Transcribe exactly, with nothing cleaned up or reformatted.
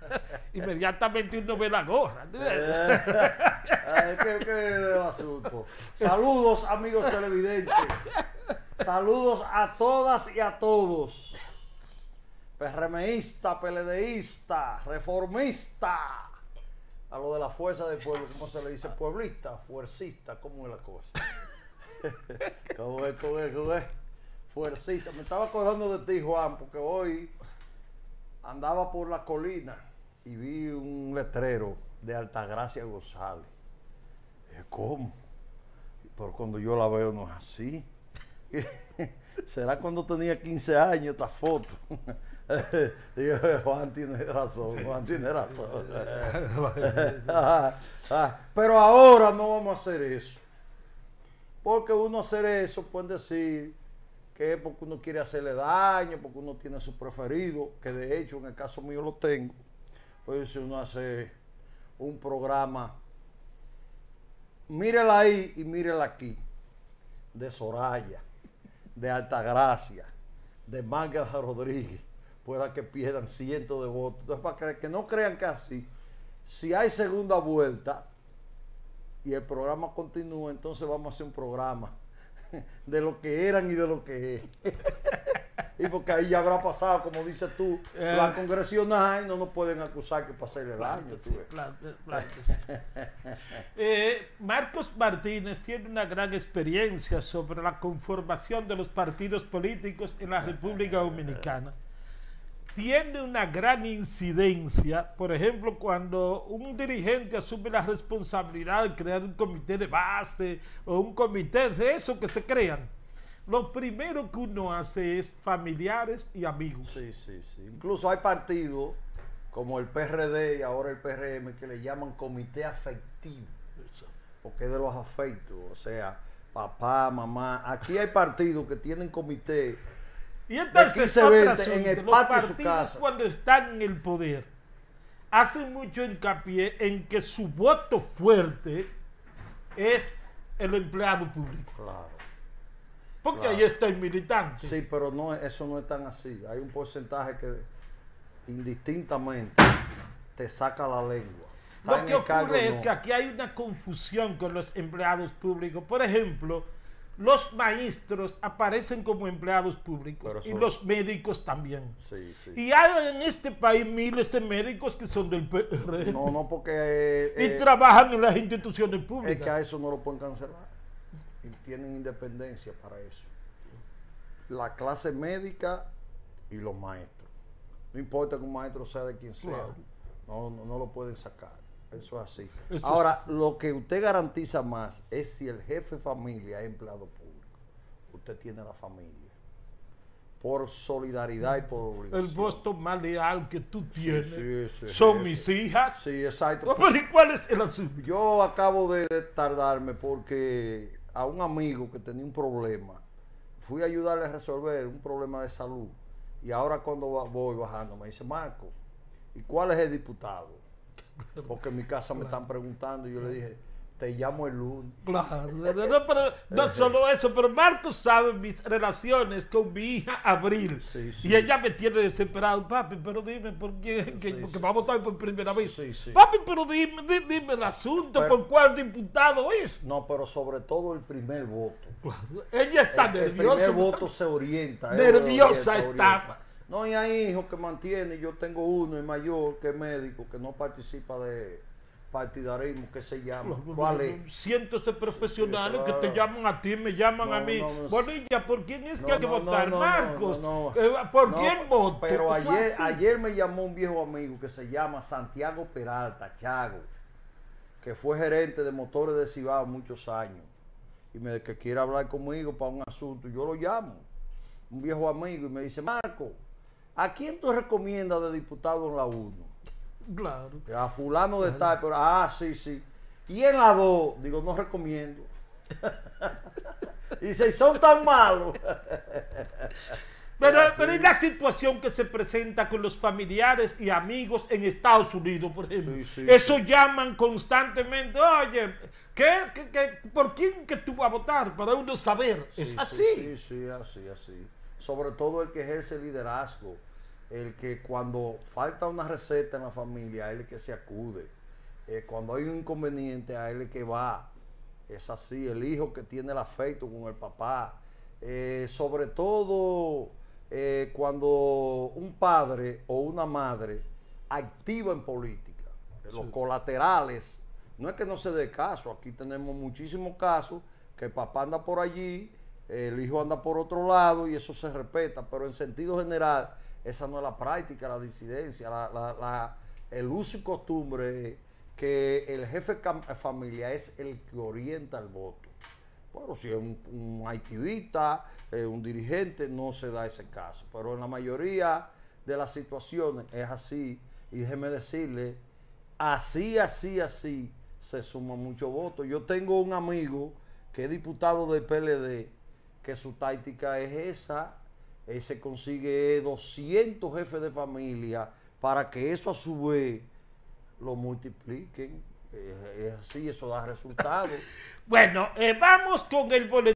Inmediatamente uno ve la gorra. Eh, ay, qué, qué el asunto. Saludos, amigos televidentes. Saludos a todas y a todos. PRMista, PLDista, reformista. A lo de la fuerza del pueblo, ¿cómo se le dice? Pueblista, fuercista, ¿cómo es la cosa? ¿Cómo es, cómo es, cómo es? Fuercista. Me estaba acordando de ti, Juan, porque hoy andaba por la colina y vi un letrero de Altagracia González. Dije, ¿cómo? Pero cuando yo la veo no es así. ¿Será cuando tenía quince años esta foto? Digo, Juan tiene razón, Juan tiene razón. Pero ahora no vamos a hacer eso. Porque uno hacer eso puede decir que es porque uno quiere hacerle daño, porque uno tiene su preferido, que de hecho en el caso mío lo tengo. Pues si uno hace un programa, mírela ahí y mírela aquí, de Soraya, de Altagracia, de Magda Rodríguez, pueda que pierdan cientos de votos. Entonces, para que, que no crean que así, si hay segunda vuelta y el programa continúa, entonces vamos a hacer un programa de lo que eran y de lo que es. Y porque ahí ya habrá pasado, como dices tú, eh, la congresional, no nos pueden acusar que para hacerle daño. Sí, claro, claro que sí. eh, Marcos Martínez tiene una gran experiencia sobre la conformación de los partidos políticos en la República Dominicana. Tiene una gran incidencia, por ejemplo, cuando un dirigente asume la responsabilidad de crear un comité de base o un comité de eso que se crean. Lo primero que uno hace es familiares y amigos. Sí, sí, sí. Incluso hay partidos como el P R D y ahora el P R M que le llaman comité afectivo, porque es de los afectos, o sea, papá, mamá. Aquí hay partidos que tienen comité. Y entonces se otro vende asunto, en el los patio de su partidos casa. Cuando están en el poder hacen mucho hincapié en que su voto fuerte es el empleado público. Claro. Porque Claro. ahí está el militante. Sí, pero no, eso no es tan así. Hay un porcentaje que indistintamente te saca la lengua. Está Lo que en el cargo, ocurre es no. que aquí hay una confusión con los empleados públicos. Por ejemplo, los maestros aparecen como empleados públicos Pero y son- los médicos también. Sí, sí. Y hay en este país miles de médicos que son del P R M No, no, porque eh, y eh, trabajan en las instituciones es públicas. que a eso no lo pueden cancelar. Y tienen independencia para eso. La clase médica y los maestros. No importa que un maestro sea de quien sea. Claro. No, no, no lo pueden sacar. Eso es así. Eso Ahora, es así. lo que usted garantiza más es si el jefe de familia es empleado público. Usted tiene la familia. Por solidaridad y por obligación. El voto más leal que tú tienes sí, sí, son sí, mis sí. hijas. Sí, exacto. Pero, ¿y cuál es el asunto? Yo acabo de, de tardarme porque a un amigo que tenía un problema, fui a ayudarle a resolver un problema de salud. Y ahora cuando va- voy bajando me dice, Marco, ¿y cuál es el diputado? Porque en mi casa me están preguntando y yo le dije, te llamo el lunes. Claro, no, pero, no solo eso, pero Marcos sabe mis relaciones con mi hija Abril. Sí, sí, y ella me tiene desesperado. Papi, pero dime por qué, que, Sí, porque sí. vamos a votar por primera vez. Sí, sí. Papi, pero dime, di- dime el asunto, Pero- por cuál diputado es. No, pero sobre todo el primer voto. Ella está El, el nerviosa. primer voto se orienta. eh, Nerviosa orienta, estaba. orienta. No, y hay hijos que mantienen. Yo tengo uno, el mayor, que es médico, que no participa de partidarismo, que se llama. ¿Cuál es? Cientos de profesionales Sí, que claro. te llaman a ti, me llaman No, a mí. no, no, Bonilla, ¿por quién es No, que hay que no, votar? no, no, Marcos, no, no. eh, ¿por No, quién voto? Pero Eso ayer, así. ayer me llamó un viejo amigo que se llama Santiago Peralta, Chago, que fue gerente de motores de Cibao muchos años. Y me que quiere hablar conmigo para un asunto. Yo lo llamo, un viejo amigo, y me dice, Marco, ¿a quién tú recomiendas de diputado en la uno? Claro. A fulano de tal, pero ah, sí, sí. Y en la dos, digo, no recomiendo. Y dice, son tan malos. Pero, Es así. pero ¿y la situación que se presenta con los familiares y amigos en Estados Unidos, por ejemplo? Sí, sí, Eso sí. llaman constantemente, oye, ¿qué, qué, qué- por quién que tú vas a votar? Para uno saber. Sí, es sí, así. Sí, sí, así, así. Sobre todo el que ejerce liderazgo el que cuando falta una receta en la familia, a él es que se acude. Eh, cuando hay un inconveniente, a él es que va. Es así, el hijo que tiene el afecto con el papá. Eh, sobre todo eh, cuando un padre o una madre activa en política. Sí. Los colaterales, no es que no se dé caso, aquí tenemos muchísimos casos que el papá anda por allí, el hijo anda por otro lado y eso se respeta, pero en sentido general esa no es la práctica, la disidencia, la, la, la, el uso y costumbre que el jefe de familia es el que orienta el voto. Bueno, si es un, un activista, eh, un dirigente, no se da ese caso, pero en la mayoría de las situaciones es así, y déjeme decirle, así, así, así se suman muchos votos. Yo tengo un amigo que es diputado del P L D, que su táctica es esa, él se consigue doscientos jefes de familia para que eso a su vez lo multipliquen. Es así, eso da resultados. Bueno, eh, vamos con el boletín.